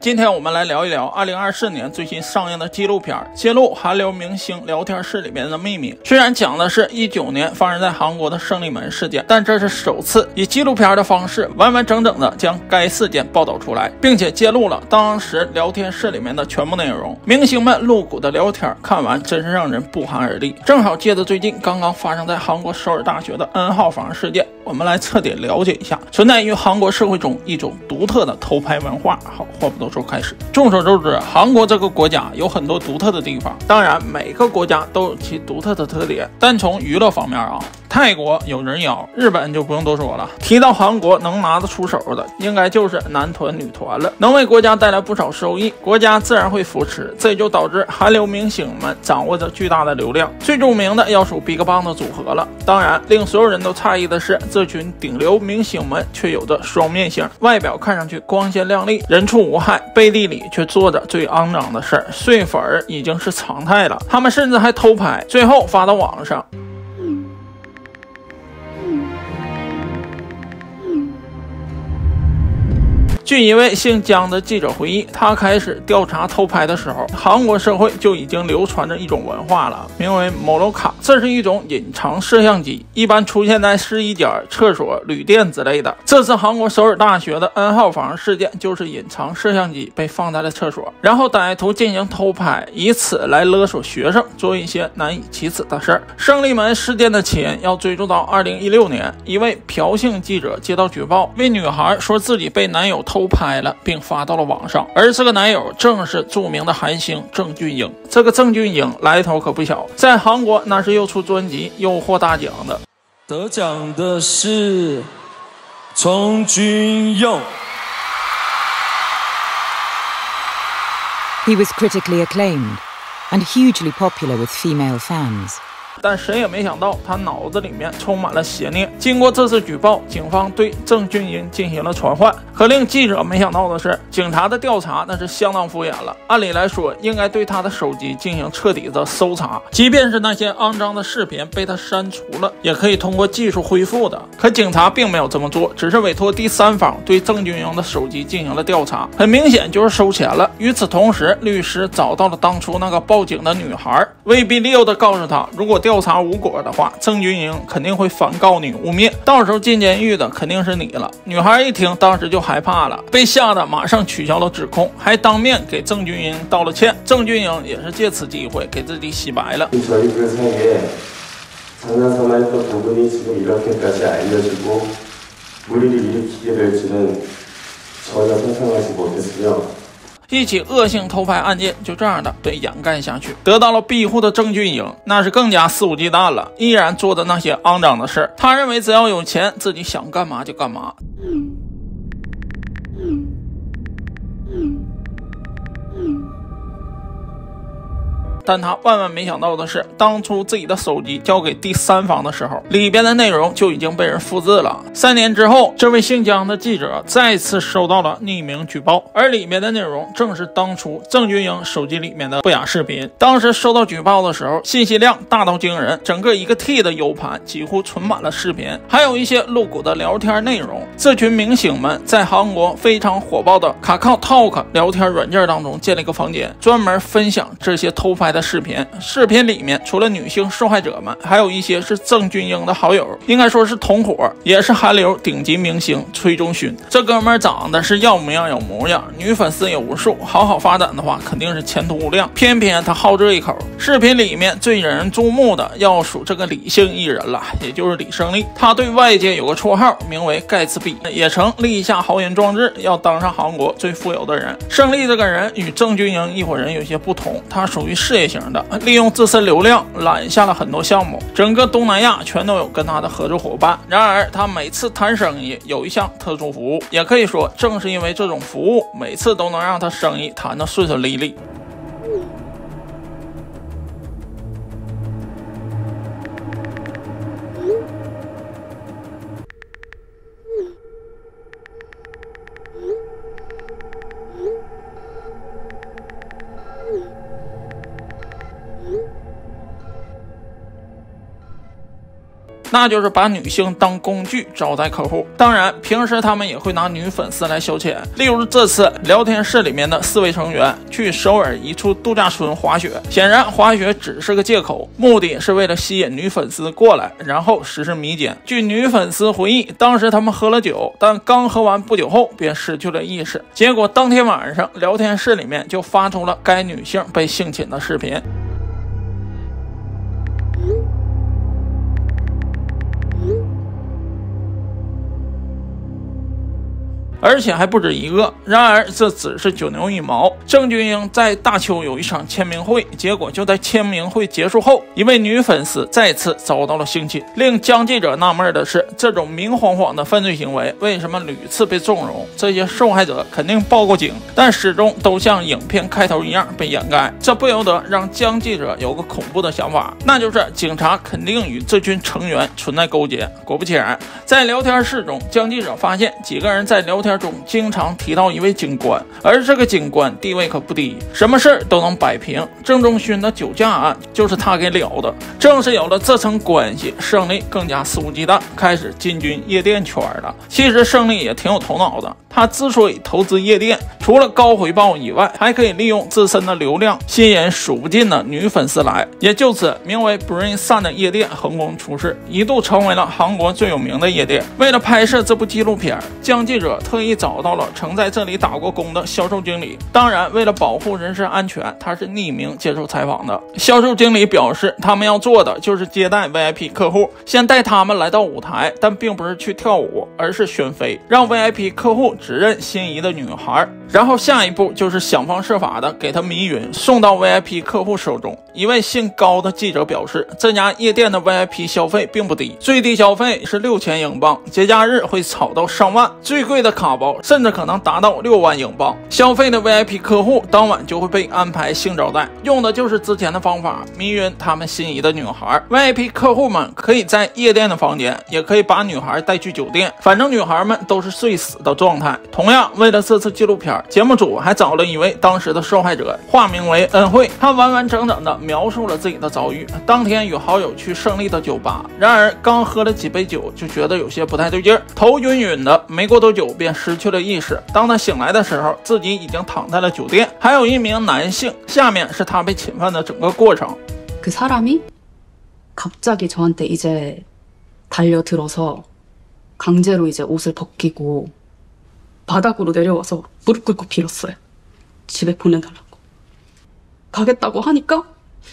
今天我们来聊一聊2024年最新上映的纪录片，揭露韩流明星聊天室里面的秘密。虽然讲的是19年发生在韩国的胜利门事件，但这是首次以纪录片的方式完完整整的将该事件报道出来，并且揭露了当时聊天室里面的全部内容。明星们露骨的聊天，看完真是让人不寒而栗。正好借着最近刚刚发生在韩国首尔大学的 N 号房事件，我们来彻底了解一下存在于韩国社会中一种独特的偷拍文化。好，话不多说，开始。众所周知，韩国这个国家有很多独特的地方，当然每个国家都有其独特的特点。但从娱乐方面泰国有人妖，日本就不用多说了。提到韩国能拿得出手的，应该就是男团女团了，能为国家带来不少收益，国家自然会扶持，这就导致韩流明星们掌握着巨大的流量。最著名的要数 BigBang 的组合了。当然，令所有人都诧异的是，这群顶流明星们却有着双面性，外表看上去光鲜亮丽，人畜无害，背地里却做着最肮脏的事儿，碎粉已经是常态了。他们甚至还偷拍，最后发到网上。据一位姓姜的记者回忆，他开始调查偷拍的时候，韩国社会就已经流传着一种文化了，名为摩洛卡。这是一种隐藏摄像机，一般出现在试衣间、厕所、旅店之类的。这次韩国首尔大学的 N 号房事件就是隐藏摄像机被放在了厕所，然后歹徒进行偷拍，以此来勒索学生，做一些难以启齿的事儿。胜利门事件的起因要追溯到2016年，一位朴姓记者接到举报，为女孩说自己被男友偷拍了，并发到了网上，而这个男友正是著名的韩星郑俊英。这个郑俊英来头可不小，在韩国那是又出专辑又获大奖的。 得奖的是郑俊英。 He was critically acclaimed and hugely popular with female fans. 但谁也没想到，他脑子里面充满了邪念。经过这次举报，警方对郑俊英进行了传唤。可令记者没想到的是，警察的调查那是相当敷衍了。按理来说，应该对他的手机进行彻底的搜查，即便是那些肮脏的视频被他删除了，也可以通过技术恢复的。可警察并没有这么做，只是委托第三方对郑俊英的手机进行了调查，很明显就是收钱了。与此同时，律师找到了当初那个报警的女孩，威逼利诱的告诉他，如果调查无果的话，郑俊英肯定会反告你污蔑，到时候进监狱的肯定是你了。女孩一听，当时就害怕了，被吓得马上取消了指控，还当面给郑俊英道了歉。郑俊英也是借此机会给自己洗白了。 저희 그 사이에 장난삼아했던 부분이 지금 이렇게까지 알려지고 무리를 일으키게 될지는 전혀 상상하지 못했으며 一起恶性偷拍案件就这样的被掩盖下去，得到了庇护的郑俊英那是更加肆无忌惮了，依然做的那些肮脏的事。他认为只要有钱，自己想干嘛就干嘛。但他万万没想到的是，当初自己的手机交给第三方的时候，里边的内容就已经被人复制了。3年之后，这位姓姜的记者再次收到了匿名举报，而里面的内容正是当初郑俊英手机里面的不雅视频。当时收到举报的时候，信息量大到惊人，整个1个 T 的 U 盘几乎存满了视频，还有一些露骨的聊天内容。这群明星们在韩国非常火爆的KakaoTalk聊天软件当中建了一个房间，专门分享这些偷拍的视频。视频里面除了女性受害者们，还有一些是郑俊英的好友，应该说是同伙，也是韩流顶级明星崔中勋。这哥们长得是要模样有模样，女粉丝也无数，好发展的话肯定是前途无量。偏偏他好这一口。视频里面最引人注目的要数这个李姓艺人了，也就是李胜利。他对外界有个绰号，名为盖茨比，也曾立下豪言壮志要当上韩国最富有的人。胜利这个人与郑俊英一伙人有些不同，他属于事业型的，利用自身流量揽下了很多项目，整个东南亚全都有跟他的合作伙伴。然而他每次谈生意有一项特殊服务，也可以说正是因为这种服务，每次都能让他生意谈得顺顺利利。 那就是把女性当工具招待客户。当然，平时他们也会拿女粉丝来消遣。例如这次聊天室里面的4位成员去首尔一处度假村滑雪，显然滑雪只是个借口，目的是为了吸引女粉丝过来，然后实施迷奸。据女粉丝回忆，当时他们喝了酒，但刚喝完不久后便失去了意识，结果当天晚上聊天室里面就发出了该女性被性侵的视频。而且还不止一个。然而这只是九牛一毛。郑钧英在大邱有一场签名会，结果就在签名会结束后，一位女粉丝再次遭到了性侵。令江记者纳闷的是，这种明晃晃的犯罪行为为什么屡次被纵容？这些受害者肯定报过警，但始终都像影片开头一样被掩盖。这不由得让江记者有个恐怖的想法，那就是警察肯定与这群成员存在勾结。果不其然，在聊天室中，江记者发现几个人在聊天中经常提到一位警官，而这个警官地位可不低，什么事儿都能摆平。郑中勋的酒驾案就是他给了的。正是有了这层关系，胜利更加肆无忌惮，开始进军夜店圈了。其实胜利也挺有头脑的，他之所以投资夜店，除了高回报以外，还可以利用自身的流量吸引数不尽的女粉丝来，也就此名为 Brain Sun 的夜店横空出世，一度成为了韩国最有名的夜店。为了拍摄这部纪录片，江记者特意找到了曾在这里打过工的销售经理。当然，为了保护人身安全，他是匿名接受采访的。销售经理表示，他们要做的就是接待 VIP 客户，先带他们来到舞台，但并不是去跳舞，而是选妃，让 VIP 客户指认心仪的女孩，然后下一步就是想方设法的给她迷晕，送到 VIP 客户手中。一位姓高的记者表示，这家夜店的 VIP 消费并不低，最低消费是6000英镑，节假日会炒到上万，最贵的卡包甚至可能达到6万英镑。消费的 VIP 客户当晚就会被安排性招待，用的就是之前的方法，迷晕他们心仪的女孩。VIP 客户们可以在夜店的房间，也可以把女孩带去酒店，反正女孩们都是睡死的状态。同样，为了这次纪录片，节目组还找了一位当时的受害者，化名为恩惠，他完完整整的描述了自己的遭遇。当天与好友去胜利的酒吧，然而刚喝了几杯酒就觉得有些不太对劲儿，头晕晕的，没过多久便失去了意识。当他醒来的时候，自己已经躺在了酒店，还有一名男性，下面是他被侵犯的整个过程。 그 사람이 갑자기 저한테 이제 달려들어서 강제로 이제 옷을 벗기고 바닥으로 내려와서 무릎 꿇고 빌었어요. 집에 보내달라고. 가겠다고 하니까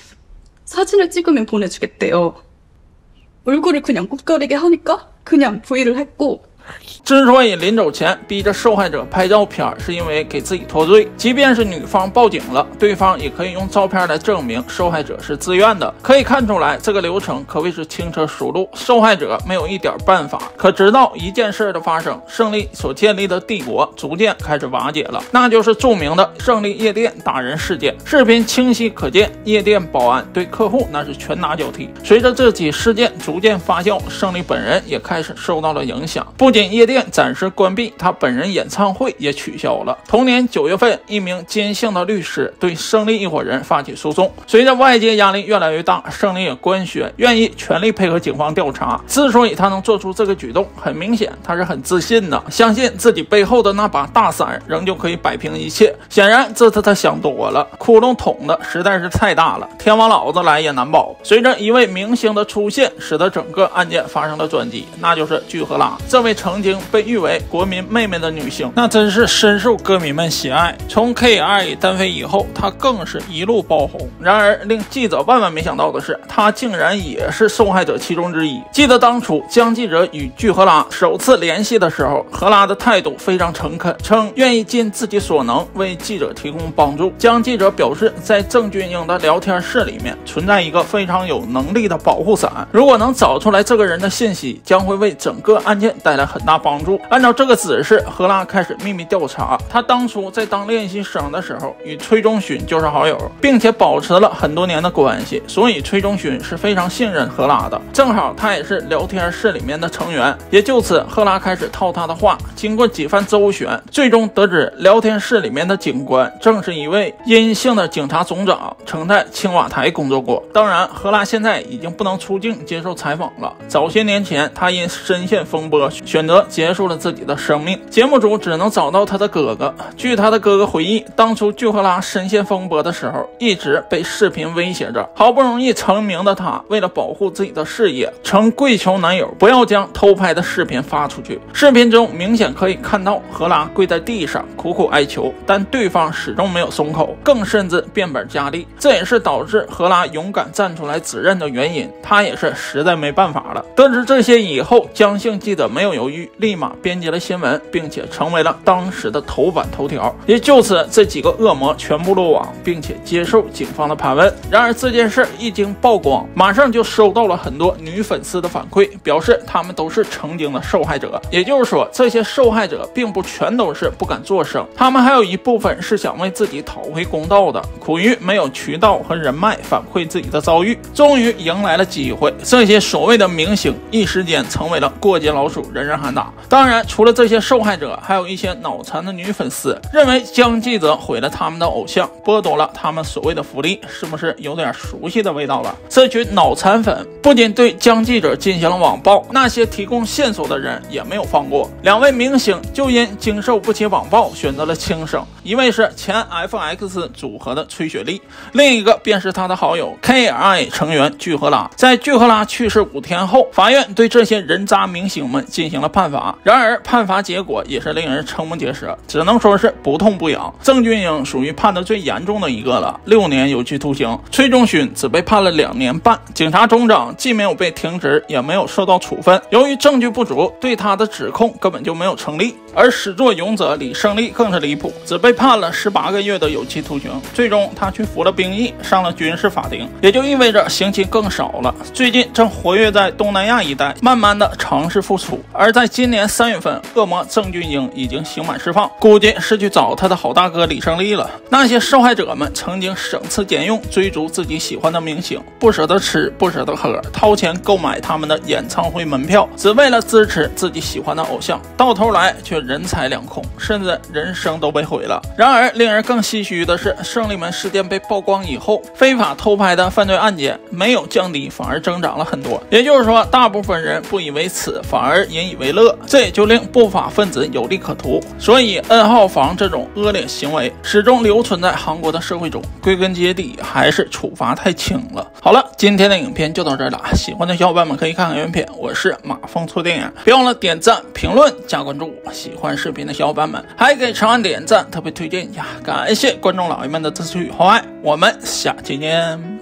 사진을 찍으면 보내주겠대요. 얼굴을 그냥 못 가리게 하니까 그냥 V를 했고, 之所以临走前逼着受害者拍照片，是因为给自己脱罪。即便是女方报警了，对方也可以用照片来证明受害者是自愿的。可以看出来，这个流程可谓是轻车熟路，受害者没有一点办法。可直到一件事的发生，胜利所建立的帝国逐渐开始瓦解了，那就是著名的胜利夜店打人事件。视频清晰可见，夜店保安对客户那是拳打脚踢。随着这起事件逐渐发酵，胜利本人也开始受到了影响。不仅夜店暂时关闭，他本人演唱会也取消了。同年9月份，一名坚信的律师对胜利一伙人发起诉讼。随着外界压力越来越大，胜利也官宣愿意全力配合警方调查。之所以他能做出这个举动，很明显他是很自信的，相信自己背后的那把大伞仍旧可以摆平一切。显然这次他想多了，窟窿捅的实在是太大了，天王老子来也难保。随着一位明星的出现，使得整个案件发生了转机，那就是具荷拉。这位曾经被誉为国民妹妹的女星，那真是深受歌迷们喜爱。从 K2 单飞以后，她更是一路爆红。然而令记者万万没想到的是，她竟然也是受害者其中之一。记得当初江记者与具荷拉首次联系的时候，荷拉的态度非常诚恳，称愿意尽自己所能为记者提供帮助。江记者表示，在郑钧英的聊天室里面存在一个非常有能力的保护伞，如果能找出来这个人的信息，将会为整个案件带来很大帮助。按照这个指示，赫拉开始秘密调查。他当初在当练习生的时候，与崔中勋就是好友，并且保持了很多年的关系，所以崔中勋是非常信任赫拉的。正好他也是聊天室里面的成员，也就此赫拉开始套他的话。经过几番周旋，最终得知聊天室里面的警官正是一位阴性的警察总长，曾在青瓦台工作过。当然，赫拉现在已经不能出境接受采访了。早些年前，他因深陷风波，选择结束了自己的生命。节目组只能找到他的哥哥。据他的哥哥回忆，当初巨赫拉深陷风波的时候，一直被视频威胁着。好不容易成名的他，为了保护自己的事业，曾跪求男友不要将偷拍的视频发出去。视频中明显可以看到赫拉跪在地上苦苦哀求，但对方始终没有松口，更甚至变本加厉。这也是导致赫拉勇敢站出来指认的原因。他也是实在没办法了。得知这些以后，江姓记者没有犹豫，立马编辑了新闻，并且成为了当时的头版头条。也就此，这几个恶魔全部落网，并且接受警方的盘问。然而这件事一经曝光，马上就收到了很多女粉丝的反馈，表示他们都是曾经的受害者。也就是说，这些受害者并不全都是不敢作声，他们还有一部分是想为自己讨回公道的，苦于没有渠道和人脉反馈自己的遭遇，终于迎来了机会。这些所谓的明星一时间成为了过街老鼠，人人喊打。当然，除了这些受害者，还有一些脑残的女粉丝认为江记者毁了他们的偶像，剥夺了他们所谓的福利，是不是有点熟悉的味道了？这群脑残粉不仅对江记者进行了网暴，那些提供线索的人也没有放过。两位明星就因经受不起网暴选择了轻生，一位是前 FX 组合的崔雪莉，另一个便是他的好友 KI 成员巨赫拉。在巨赫拉去世5天后，法院对这些人渣明星们进行了判罚。然而判罚结果也是令人瞠目结舌，只能说是不痛不痒。郑俊英属于判的最严重的一个了，6年有期徒刑。崔中勋只被判了2年半。警察总长既没有被停职，也没有受到处分。由于证据不足，对他的指控根本就没有成立。而始作俑者李胜利更是离谱，只被判了18个月的有期徒刑。最终他去服了兵役，上了军事法庭，也就意味着刑期更少了。最近正活跃在东南亚一带，慢慢的尝试复出。而在今年3月份，恶魔郑俊英已经刑满释放，估计是去找他的好大哥李胜利了。那些受害者们曾经省吃俭用追逐自己喜欢的明星，不舍得吃不舍得喝，掏钱购买他们的演唱会门票，只为了支持自己喜欢的偶像，到头来却人财两空，甚至人生都被毁了。然而令人更唏嘘的是，胜利门事件被曝光以后，非法偷拍的犯罪案件没有降低，反而增长了很多。也就是说，大部分人不以为耻，反而引以为乐，这也就令不法分子有利可图。所以 N 号房这种恶劣行为始终留存在韩国的社会中，归根结底还是处罚太轻了。好了，今天的影片就到这儿了，喜欢的小伙伴们可以看看原片。我是马蜂错电影，别忘了点赞、评论、加关注。喜欢视频的小伙伴们还给长安点赞，特别推荐一下。感谢观众老爷们的支持与厚爱，我们下期见。